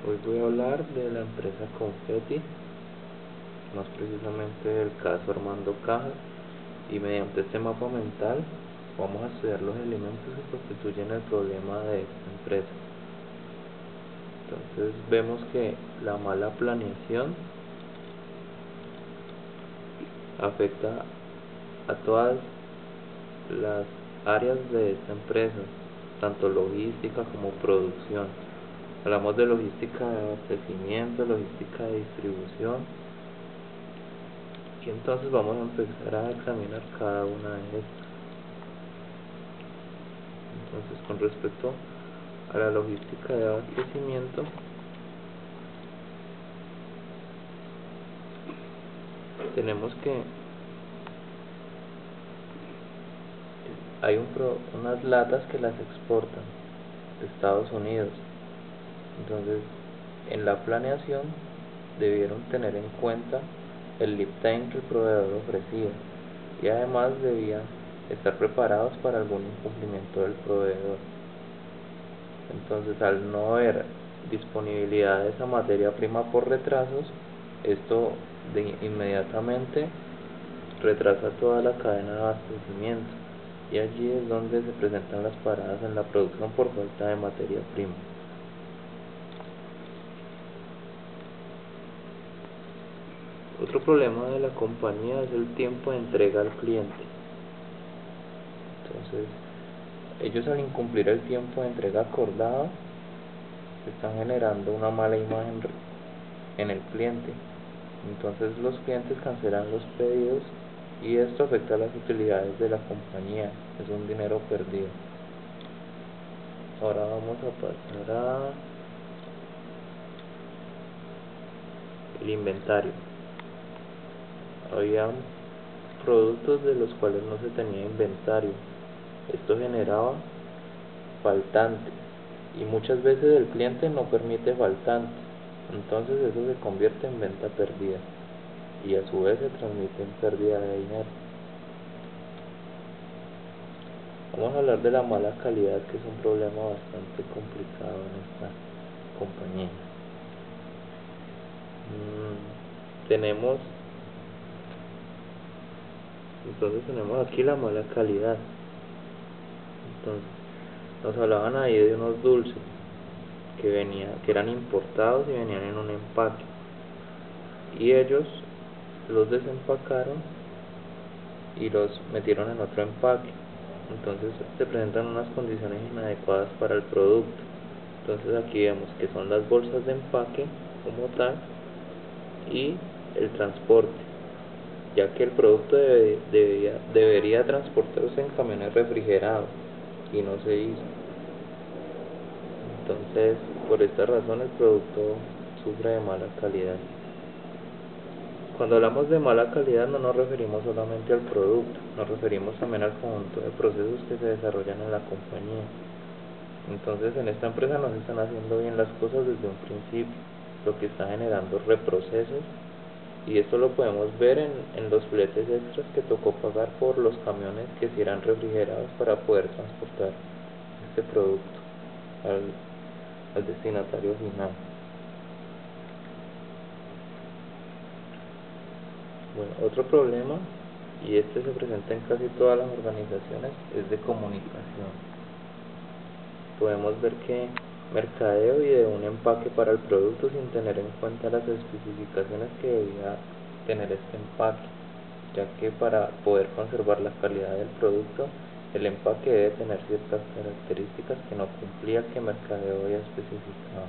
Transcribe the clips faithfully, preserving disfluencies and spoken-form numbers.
Hoy voy a hablar de la empresa Confetti, más precisamente del caso Armando Cajas, y mediante este mapa mental vamos a estudiar los elementos que constituyen el problema de esta empresa. Entonces vemos que la mala planeación afecta a todas las áreas de esta empresa, tanto logística como producción. Hablamos de logística de abastecimiento, logística de distribución, y entonces vamos a empezar a examinar cada una de estas. Entonces, con respecto a la logística de abastecimiento, tenemos que hay un pro, unas latas que las exportan de Estados Unidos. Entonces, en la planeación debieron tener en cuenta el lead time que el proveedor ofrecía, y además debían estar preparados para algún incumplimiento del proveedor. Entonces, al no haber disponibilidad de esa materia prima por retrasos, esto de inmediatamente retrasa toda la cadena de abastecimiento, y allí es donde se presentan las paradas en la producción por falta de materia prima. Otro problema de la compañía es el tiempo de entrega al cliente. Entonces, ellos, al incumplir el tiempo de entrega acordado, están generando una mala imagen en el cliente. Entonces los clientes cancelan los pedidos y esto afecta las utilidades de la compañía, es un dinero perdido. Ahora vamos a pasar a el inventario. Había productos de los cuales no se tenía inventario. Esto generaba faltantes, y muchas veces el cliente no permite faltantes. Entonces eso se convierte en venta perdida, y a su vez se transmite en pérdida de dinero. Vamos a hablar de la mala calidad, que es un problema bastante complicado en esta compañía. Mm, tenemos entonces tenemos aquí la mala calidad. Entonces nos hablaban ahí de unos dulces que venía, que eran importados y venían en un empaque, y ellos los desempacaron y los metieron en otro empaque. Entonces se presentan unas condiciones inadecuadas para el producto. Entonces aquí vemos que son las bolsas de empaque como tal y el transporte, ya que el producto debe, debería, debería transportarse en camiones refrigerados y no se hizo. Entonces, por esta razón el producto sufre de mala calidad. Cuando hablamos de mala calidad no nos referimos solamente al producto, nos referimos también al conjunto de procesos que se desarrollan en la compañía. Entonces, en esta empresa no se están haciendo bien las cosas desde un principio, lo que está generando reprocesos, y esto lo podemos ver en, en los fletes extras que tocó pagar por los camiones que sí eran refrigerados para poder transportar este producto al, al destinatario final. Bueno, otro problema, y este se presenta en casi todas las organizaciones, es de comunicación. Podemos ver que mercadeo ideó un empaque para el producto sin tener en cuenta las especificaciones que debía tener este empaque, ya que para poder conservar la calidad del producto, el empaque debe tener ciertas características que no cumplía que mercadeo había especificado.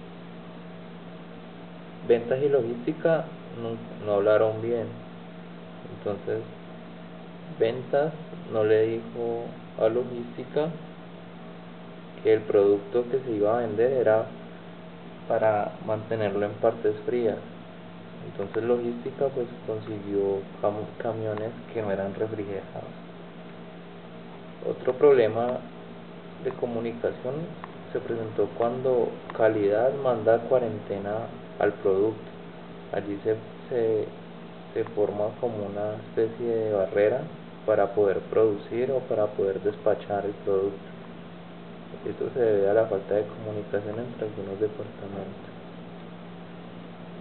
Ventas y logística no, no hablaron bien. Entonces, ventas no le dijo a logística que el producto que se iba a vender era para mantenerlo en partes frías. Entonces logística pues consiguió cam camiones que no eran refrigerados. Otro problema de comunicación se presentó cuando calidad manda cuarentena al producto. Allí se, se, se forma como una especie de barrera para poder producir o para poder despachar el producto. Esto se debe a la falta de comunicación entre algunos departamentos.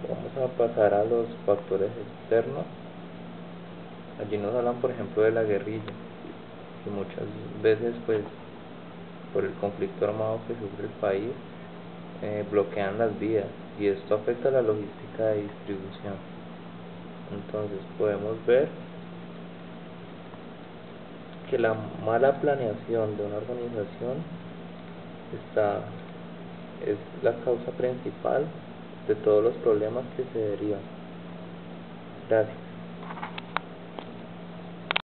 Vamos a pasar a los factores externos. Allí nos hablan, por ejemplo, de la guerrilla, y muchas veces, pues, por el conflicto armado que sufre el país, eh, bloquean las vías, y esto afecta la logística de distribución. Entonces podemos ver que la mala planeación de una organización está, es la causa principal de todos los problemas que se derivan. Gracias.